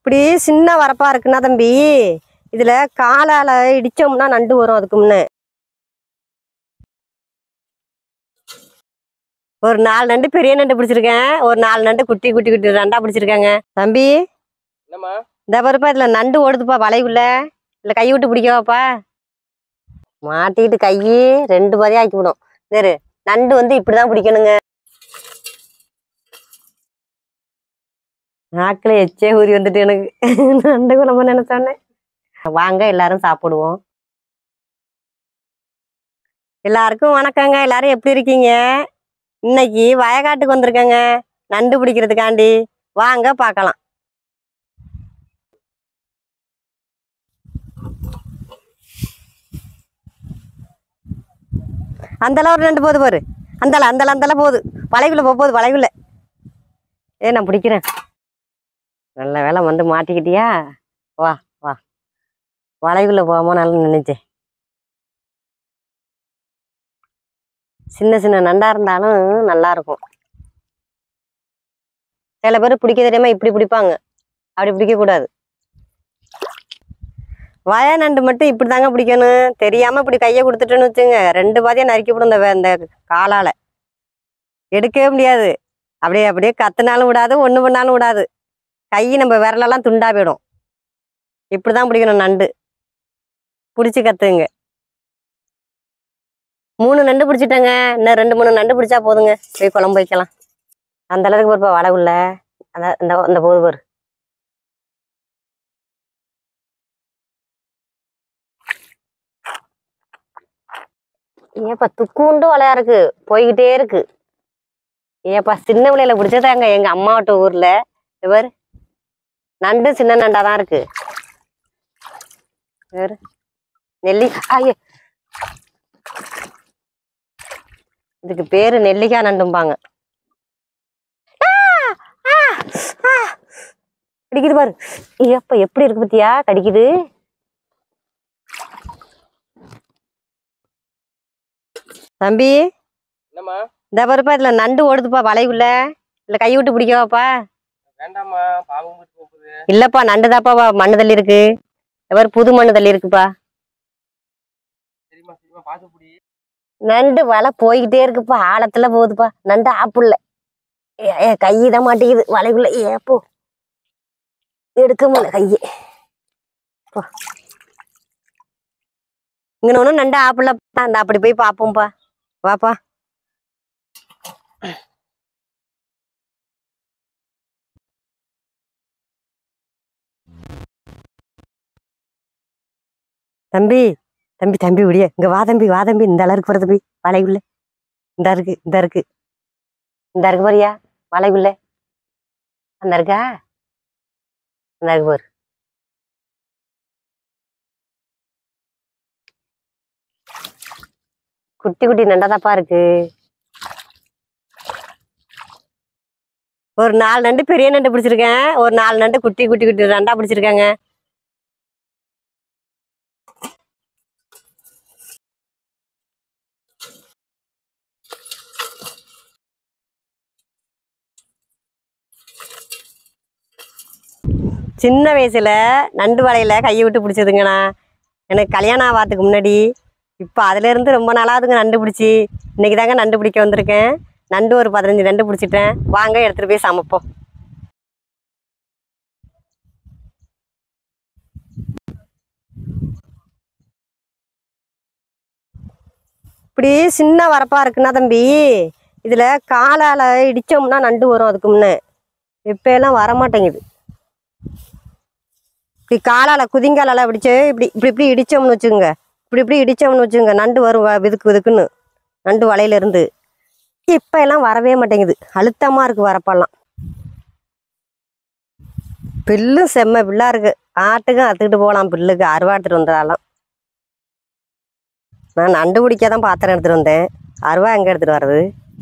இப்படி சின்ன வரப்பா இருக்குன்னா தம்பி, இதுல காலால இடிச்சோம்னா நண்டு வரும். அதுக்கு முன்ன ஒரு 4 நண்டு பெரிய நண்டு பிடிச்சிருக்கேன். ஒரு 4 நண்டு குட்டி குட்டி குட்டி நண்டா பிடிச்சிருக்காங்க தம்பி. என்னம்மா? இந்த பாருப்பா, இதுல நண்டு ஓடுதுப்பா வலைக்குள்ள. இல்ல கை விட்டு பிடிக்கவாப்பா. மாட்டிக்கிட்டு கையி 2 பாதையா ஆக்கி விடும். சரி, நண்டு இப்படிதான் பிடிக்கணுங்க. நாக்குல எச்சே ஊறி வந்துட்டு எனக்கு நண்டு குழம்பு நினைச்சோன்னே. வாங்க எல்லாரும் சாப்பிடுவோம். எல்லாருக்கும் வணக்கங்க. எல்லாரும் எப்படி இருக்கீங்க? இன்னைக்கு வயக்காட்டுக்கு வந்திருக்கேங்க நண்டு பிடிக்கிறதுக்காண்டி. வாங்க பார்க்கலாம். அந்தளவு ஒரு நண்டு போகுது பாரு. அந்தளவு போகுது. வலைக்குள்ள போகுது வலைக்குள்ள. நான் பிடிக்கிறேன். நல்ல வேலை மாட்டிக்கிட்டியா? வா வா. வலைக்குள்ள போகாம நல்லா நினைச்சேன். சின்ன சின்ன நண்டா இருந்தாலும் நல்லா இருக்கும். சில பேர் பிடிக்க தெரியாம இப்படி பிடிப்பாங்க. அப்படி பிடிக்க கூடாது. வய நண்டு மட்டும் இப்படி தாங்க பிடிக்கணும். தெரியாம இப்படி கையை கொடுத்துட்டேன்னு வச்சுங்க, 2 பாதியா நறுக்கிவிடும். இந்த காலால எடுக்கவே முடியாது. அப்படியே அப்படியே கத்துனாலும் விடாது, ஒண்ணு பண்ணாலும் விடாது. கை நம்ம விரலெல்லாம் துண்டா போயிடும். இப்படிதான் பிடிக்கணும் நண்டு. பிடிச்சி கத்துங்க. 3 நண்டு பிடிச்சிட்டேங்க. இன்னும் 2 3 நண்டு பிடிச்சா போதுங்க. போய் குழம்பு வைக்கலாம். அந்த அளவுக்கு பொறுப்பா வலைக்குள்ள அந்த போது பாரு. ஏப்பா துக்குண்டு வலையா இருக்கு, போய்கிட்டே இருக்கு. ஏப்பா சின்ன விலையில பிடிச்சதாங்க எங்க அம்மாவட்ட ஊர்ல. இவர் நண்டு சின்ன நண்டா தான் இருக்கு. இதுக்கு பேரு நெல்லிக்காய் நண்டும்பாங்க. கடிக்குது பாரு. ஏப்பா எப்படி இருக்கு பத்தியா? கடிக்குது. தம்பி, என்னம்மா? இந்த பாருப்பா, இதுல நண்டு ஓடுதுப்பா வலைக்குள்ள. இல்ல கை விட்டு பிடிக்கவாப்பா. வேண்டாம்மா, பாவம் போகுது. இல்லப்பா, நண்டு தாப்பா மண்ணு தள்ளி இருக்கு. எவர் புது மண்ணு தள்ளி இருக்குப்பா. சரிம்மா சரிம்மா, பாத்து புடி. நண்டு வலை போய்கிட்டே இருக்குப்பா. ஆழத்துல போகுதுப்பா. நண்டு ஆப்புள்ள கையிதான் மாட்டிக்குது வலைக்குள்ள. ஏப்போ எடுக்க முடியல கையை. இங்க ஒன்றும் நண்டு ஆப்புள்ளப்பா. அந்த அப்படி போய் பார்ப்போம்ப்பா. வாப்பா. தம்பி தம்பி தம்பி விடிய இங்க வா தம்பி, வா தம்பி. இந்த அளவுக்கு போற தம்பி வலைக்குள்ள. இந்த இருக்கு இந்த இருக்கு இந்த இருக்கு பாரியா வலைக்குள்ள. அந்த இருக்கா? அந்த இருக்கு பாரு. குட்டி குட்டி நண்டாதாப்பா இருக்கு. ஒரு 4 நண்டு பெரிய நண்டு பிடிச்சிருக்கேன். ஒரு 4 நண்டு குட்டி குட்டி குட்டி நண்டா பிடிச்சிருக்காங்க. சின்ன வயசுல நண்டு வலையில கையை விட்டு பிடிச்சதுங்கண்ணா. எனக்கு கல்யாணம் ஆகாதுக்கு முன்னாடி. இப்போ அதுல இருந்து ரொம்ப நாளாவதுங்க நண்டு பிடிச்சி. இன்னைக்கு தாங்க நண்டு பிடிக்க வந்திருக்கேன். நண்டு ஒரு 15 நண்டு பிடிச்சிட்டேன். வாங்க எடுத்துட்டு போய் சமைப்போம். இப்படி சின்ன வரப்பா இருக்குன்னா தம்பி, இதுல காலால இடிச்சோம்னா நண்டு வரும். அதுக்கு முன்ன இப்ப எல்லாம் வரமாட்டேங்குது. இப்படி காலால குதிங்காலால பிடிச்சு இப்படி இப்படி இப்படி இடிச்சோம்னு வச்சுக்கோங்க. இப்படி இப்படி இடிச்சோம்னு வச்சுக்கோங்க, நண்டு வரும் விதுக்கு விதுக்குன்னு நண்டு வலையில இருந்து. இப்ப எல்லாம் வரவே மாட்டேங்குது. அழுத்தமா இருக்கு வரப்பெல்லாம். பில்லும் செம்ம பில்லா இருக்கு. ஆட்டுக்கும் அத்துக்கிட்டு போகலாம். பில்லுக்கு அருவா எடுத்துட்டு வந்தாலும். நான் நண்டு பிடிக்காதான் பாத்திரம் எடுத்துட்டு வந்தேன். அருவா எங்க எடுத்துட்டு வர்றது?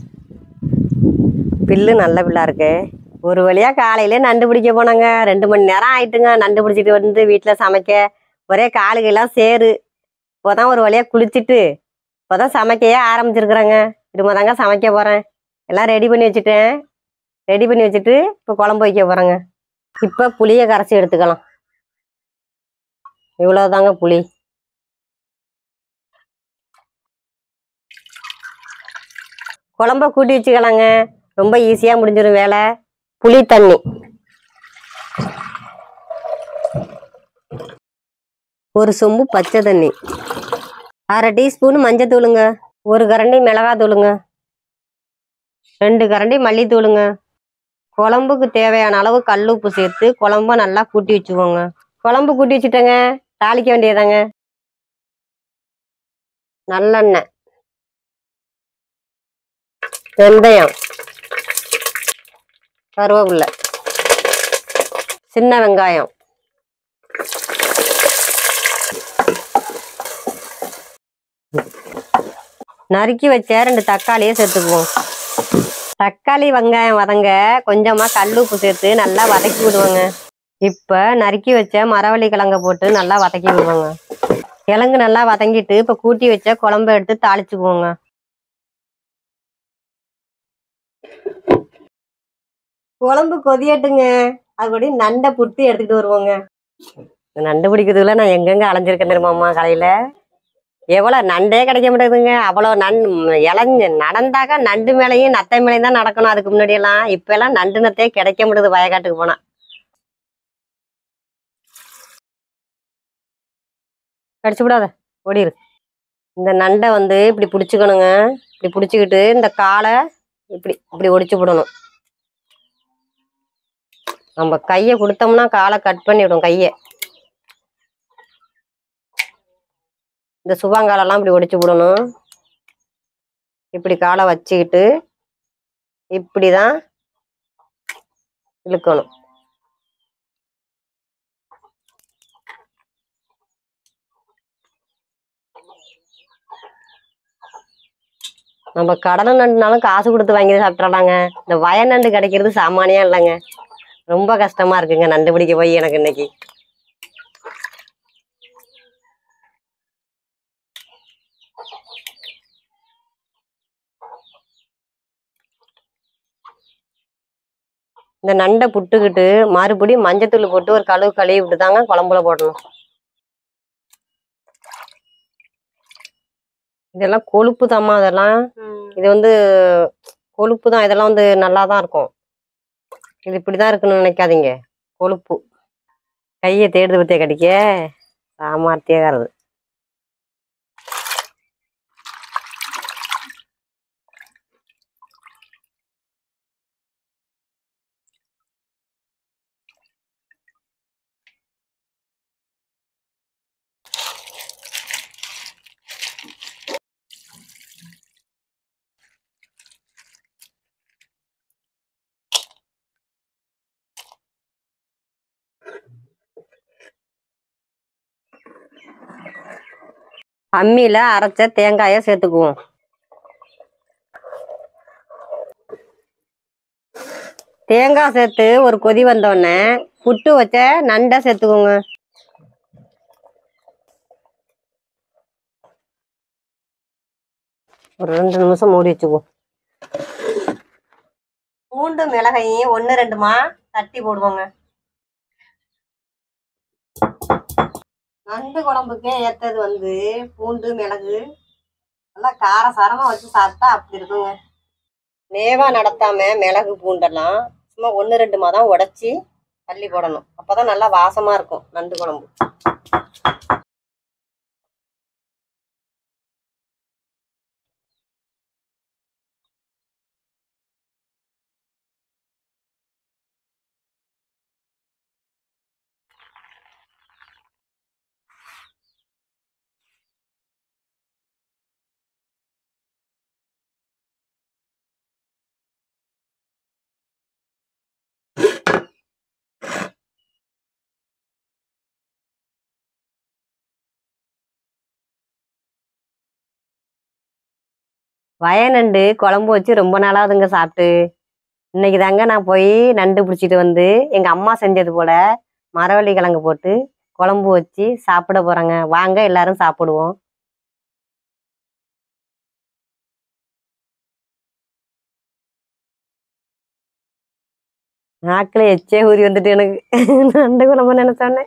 பில்லு நல்ல பில்லா இருக்கு. ஒரு வழியா காலையிலே நண்டு பிடிக்க போனாங்க. 2 மணி நேரம் ஆயிட்டுங்க நண்டு பிடிச்சிட்டு வந்து வீட்டில் சமைக்க. ஒரே காலுகெல்லாம் சேரு. இப்போதான் ஒரு வழியா குளிச்சுட்டு இப்போதான் சமைக்கையே ஆரம்பிச்சிருக்கிறேங்க. திரும்ப தாங்க சமைக்க போறேன். எல்லாம் ரெடி பண்ணி வச்சுட்டேன். ரெடி பண்ணி வச்சுட்டு இப்போ குழம்பு வைக்க போறேங்க. இப்போ புளியை கரைச்சி எடுத்துக்கலாம். இவ்வளவுதாங்க புளி. குழம்ப கூட்டி வச்சுக்கலாங்க. ரொம்ப ஈஸியா முடிஞ்சிடும் வேலை. புளி தண்ணி, ஒரு சொம்பு பச்சை தண்ணி, அரை டீஸ்பூன் மஞ்சத்தூளுங்க, ஒரு கரண்டி மிளகாத்தூளுங்க, 2 கரண்டி மல்லித்தூளுங்க. குழம்புக்கு தேவையான அளவு கல்லுப்பு சேர்த்து குழம்ப நல்லா கூட்டி வச்சுக்கோங்க. குழம்பு கூட்டி வச்சுட்டேங்க. தாளிக்க வேண்டியதாங்க. நல்லெண்ணெய், வெந்தயம், கருவேப்பிலை, சின்ன வெங்காயம், நறுக்கி வச்ச 2 தக்காளியை சேர்த்துக்குவோம். தக்காளி வெங்காயம் வதங்க கொஞ்சமா கல்லுப்பு சேர்த்து நல்லா வதக்கி விடுவாங்க. இப்ப நறுக்கி வச்ச மரவள்ளி கிழங்க போட்டு நல்லா வதக்கி விடுவாங்க. கிழங்கு நல்லா வதங்கிட்டு இப்ப கூட்டி வச்ச குழம்ப எடுத்து தாளிச்சுக்குவோங்க. குழம்பு கொதியட்டுங்க. அதுபடி நண்டை புட்டு எடுத்துட்டு வருவோங்க. நண்டு பிடிக்கிறதுல நான் எங்கெங்க அலைஞ்சிருக்கேன் தெரியுமாம்மா. கடையில எவ்வளவு நண்டே கிடைக்க மாட்டேங்குதுங்க. அவ்வளவு இளைஞ்சு நடந்தாக்கா நண்டு மேலையும் நத்தை மேலையும் தான் நடக்கணும். அதுக்கு முன்னாடி எல்லாம் இப்ப எல்லாம் நண்டு நத்தையே கிடைக்க மாட்டேங்குது. வயக்காட்டுக்கு போனா கடிச்சு விடாத, ஓடிரு. இந்த நண்டை இப்படி பிடிச்சிக்கணுங்க. இப்படி பிடிச்சிக்கிட்டு இந்த காலை இப்படி இப்படி ஒடிச்சு விடணும். நம்ம கையை கொடுத்தோம்னா காலை கட் பண்ணிவிடும் கையை. இந்த சுவாங்காலெல்லாம் இப்படி ஒடிச்சு விடணும். இப்படி காலை வச்சுக்கிட்டு இப்படிதான் இழுக்கணும். நம்ம கடலை நண்டுனாலும் காசு கொடுத்து வாங்கி சாப்பிட்றலாங்க. இந்த வய நண்டு கிடைக்கிறது சாமானியம் இல்லைங்க. ரொம்ப கஷ்டமா இருக்குங்க நண்டு பிடிக்க போய் எனக்கு இன்னைக்கு. இந்த நண்டை புட்டுக்கிட்டு மறுபடியும் மஞ்சத்தூள் போட்டு ஒரு கழுவி விட்டு தாங்க குழம்புல போடணும். இதெல்லாம் கொழுப்பு தாம்மா. அதெல்லாம் இது கொழுப்பு தான். இதெல்லாம் நல்லா தான் இருக்கும். இது இப்படிதான் இருக்குன்னு நினைக்காதீங்க. கொழுப்பு. கையை தேடுது பத்திய கடிக்க சாமார்த்தியாகிறது. அம்மியில அரைச்ச தேங்காயை சேர்த்துக்குவோம். தேங்காய் சேர்த்து ஒரு கொதி வந்தோடனே புட்டு வச்ச நண்டை சேர்த்துக்கோங்க. ஒரு 2 நிமிஷம் மூடி வச்சுக்குவோம். பூண்டு மிளகையும் 1 2மா தட்டி போடுவோங்க. நண்டு குழம்புக்கே ஏற்றது பூண்டு மிளகு நல்லா காரசாரமா வச்சு சாப்பிட்டா அப்படி இருக்குங்க. நேவா நடத்தாம மிளகு பூண்டெல்லாம் சும்மா 1 2மா தான் உடைச்சி தள்ளி போடணும். அப்பதான் நல்லா வாசமா இருக்கும் நண்டு குழம்பு. வயநண்டு குழம்பு வச்சு ரொம்ப நாளாவதுங்க சாப்பிட்டு. இன்னைக்கு தாங்க நான் போய் நண்டு பிடிச்சிட்டு எங்க அம்மா செஞ்சது போல மரவள்ளி கிழங்கு போட்டு குழம்பு வச்சு சாப்பிட போறேங்க. வாங்க எல்லாரும் சாப்பிடுவோம். நாக்கில் எச்சே ஊறி வந்துட்டு எனக்கு நண்டு குழம்பு நினைச்சோன்னே.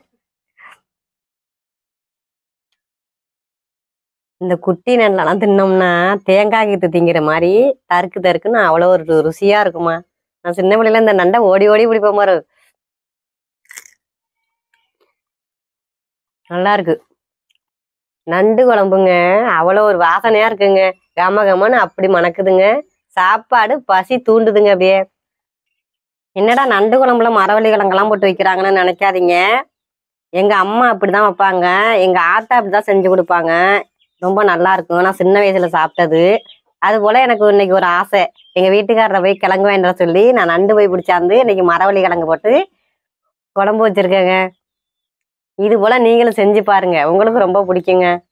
இந்த குட்டி நண்டெல்லாம் தின்னோம்னா தேங்காய் கீத்து திங்கிற மாதிரி தருக்கு தருக்குன்னு அவ்வளோ ஒரு ருசியா இருக்குமா. நான் சின்ன பிள்ளைல இந்த நண்டை ஓடி ஓடி பிடிப்போம் பாரு. நல்லா இருக்கு. நண்டு குழம்புங்க அவ்வளோ ஒரு வாசனையா இருக்குங்க. கம கமன்னு அப்படி மணக்குதுங்க. சாப்பாடு பசி தூண்டுதுங்க அப்படியே. என்னடா நண்டு குழம்புல மரவள்ளி கிழங்கெல்லாம் போட்டு வைக்கிறாங்கன்னு நினைக்காதீங்க. எங்க அம்மா அப்படிதான் வைப்பாங்க. எங்க ஆத்தா அப்படிதான் செஞ்சு கொடுப்பாங்க. ரொம்ப நல்லா இருக்கும். நான் சின்ன வயசுல சாப்பிட்டது. அது போல எனக்கு இன்னைக்கு ஒரு ஆசை. எங்க வீட்டுக்காரரை போய் கிழங்கு வேண்ட சொல்லி நான் நண்டு போய் பிடிச்சாந்து இன்னைக்கு மரவள்ளி கிழங்கு போட்டு குழம்பு வச்சிருக்கேங்க. இது போல நீங்களும் செஞ்சு பாருங்க. உங்களுக்கு ரொம்ப பிடிக்குங்க.